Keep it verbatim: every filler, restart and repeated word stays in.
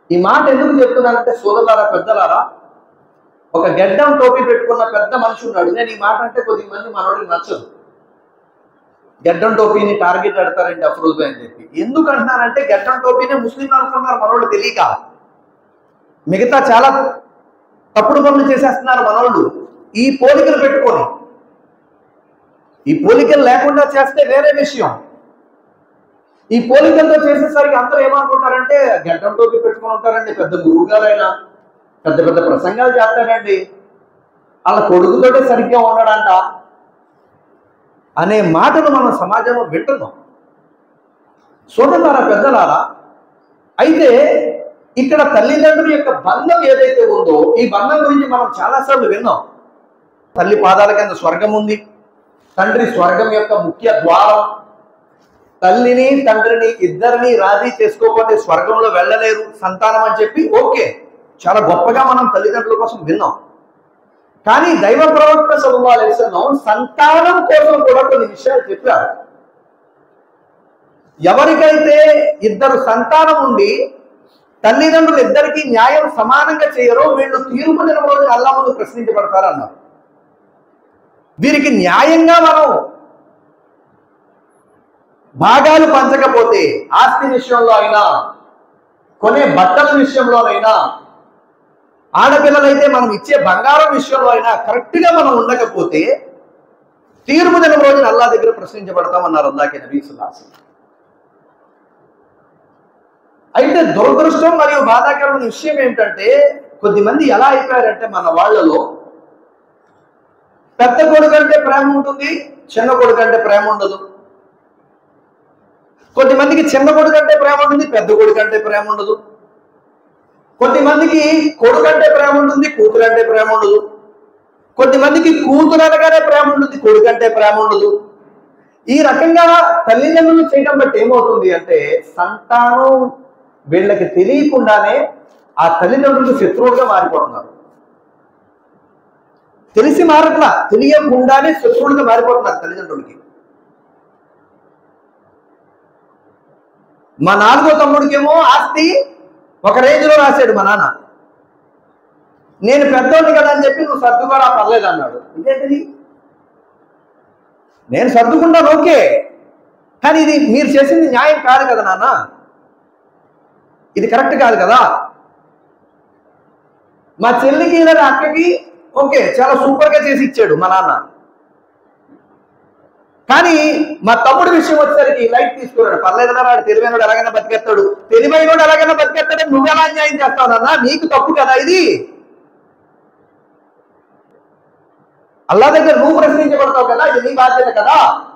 ఈ మాట ఎందుకు చెప్తున్నానంటే సోదరులారా, పెద్దలారా, ఒక గెడ్డం టోపీ పెట్టుకున్న పెద్ద మనిషి ఉన్నాడు. నేను ఈ మాట అంటే కొద్ది మంది మనోడికి నచ్చదు. గెడ్డం టోపీని టార్గెట్ పెడతారండి అఫ్రోజ్ భాయ్ అని చెప్పి. ఎందుకు అంటున్నారంటే గెడ్డం టోపీనే ముస్లింలు అనుకున్నారు మనోళ్ళు తెలియక. మిగతా చాలా తప్పుడు పనులు చేసేస్తున్నారు మనోళ్ళు ఈ పోలికలు పెట్టుకొని. ఈ పోలికలు లేకుండా చేస్తే వేరే విషయం. ఈ పోలికలతో చేసేసరికి అందరూ ఏమనుకుంటారంటే గెడ్డం టోపీ పెట్టుకుని ఉంటారండి, పెద్ద గురువు గారైనా పెద్ద పెద్ద ప్రసంగాలు చేస్తాడండి, వాళ్ళ కొడుకుతోటే సరిగ్గా ఉన్నాడంట అనే మాటలు మనం సమాజంలో వింటున్నాం. సోదరులారా, పెద్దలారా, అయితే ఇక్కడ తల్లిదండ్రుల యొక్క బంధం ఏదైతే ఉందో ఈ బంధం గురించి మనం చాలాసార్లు విన్నాం. తల్లి పాదాల కింద స్వర్గం ఉంది, తండ్రి స్వర్గం యొక్క ముఖ్య ద్వారం. తల్లిని తండ్రిని ఇద్దరిని రాజీ చేసుకోకపోతే స్వర్గంలో వెళ్ళలేరు సంతానం అని చెప్పి ఓకే, చాలా గొప్పగా మనం తల్లిదండ్రుల కోసం విన్నాం. కానీ దైవ ప్రవక్త సల్లల్లాహు అలైహి వసల్లం సంతానం కోసం కూడా కొన్ని విషయాలు చెప్పారు. ఎవరికైతే ఇద్దరు సంతానం ఉండి తల్లిదండ్రులు ఇద్దరికి న్యాయం సమానంగా చేయరో వీళ్ళు తీర్పు దినం రోజు అల్లాహ్ ముందు ప్రశ్నించబడతారు అన్నారు. వీరికి న్యాయంగా మనం భాగాలు పంచకపోతే, ఆస్తి విషయంలో అయినా కొనే బట్టల విషయంలోనైనా, ఆడపిల్లలైతే మనం ఇచ్చే బంగారం విషయంలో అయినా కరెక్ట్ గా మనం ఉండకపోతే తీర్పు దినం రోజున అల్లాహ్ దగ్గర ప్రశ్నించబడతామన్నారు అల్లాహ్కి నబీ సల్లల్లాహు అలైహి వసల్లం. అయితే దురదృష్టం మరియు బాధాకరమైన విషయం ఏమిటంటే కొద్దిమంది ఎలా అయిపోయారంటే మన వాళ్ళలో పెద్ద కొడుకు అంటే ప్రేమ ఉంటుంది, చిన్న కొడుకు అంటే ప్రేమ ఉండదు. కొద్దిమందికి చిన్న కొడుకు అంటే ప్రేమ ఉంటుంది, పెద్ద కొడుకు అంటే ప్రేమ ఉండదు. కొద్దిమందికి కొడుకు అంటే ప్రేమ ఉంటుంది, కూతురు అంటే ప్రేమ ఉండదు. కొద్దిమందికి కూతురు అనగానే ప్రేమ ఉంటుంది, కొడుకు అంటే ప్రేమ ఉండదు. ఈ రకంగా తల్లిదండ్రులు చేయడం బట్టి ఏమవుతుంది అంటే సంతానం వీళ్ళకి తెలియకుండానే ఆ తల్లిదండ్రులు శత్రువులుగా మారిపోతున్నారు. తెలిసి మారట్లా, తెలియకుండానే శత్రువులుగా మారిపోతున్నారు తల్లిదండ్రులకి. మా నాలుగో తమ్ముడికేమో ఆస్తి ఒక రేంజ్ లో రాశాడు మా నాన్న. నేను పెద్దోడిని కదా అని చెప్పి నువ్వు సర్దుకోరా పర్లేదు అన్నాడు. ఇదేంటిది? నేను సర్దుకుంటాను ఓకే, కానీ ఇది మీరు చేసింది న్యాయం కాదు కదా నాన్న, ఇది కరెక్ట్ కాదు కదా. మా చెల్లికి లేదా అక్కకి ఓకే చాలా సూపర్ గా చేసి ఇచ్చాడు మా నాన్న, కానీ మా తమ్ముడి విషయం వచ్చేసరికి లైట్ తీసుకున్నాడు. పర్లేదన్నా వాడు తెలివైనడు ఎలాగైనా బతికేస్తాడు, తెలివైనడు ఎలాగైనా బతికేస్తాడని నువ్వు ఎలా న్యాయం చేస్తావు నాన్న, నీకు తప్పు కదా ఇది. అల్లాహ్ దగ్గర నువ్వు ప్రశ్నించబడతావు కదా, ఇది నీ బాధ్యత కదా.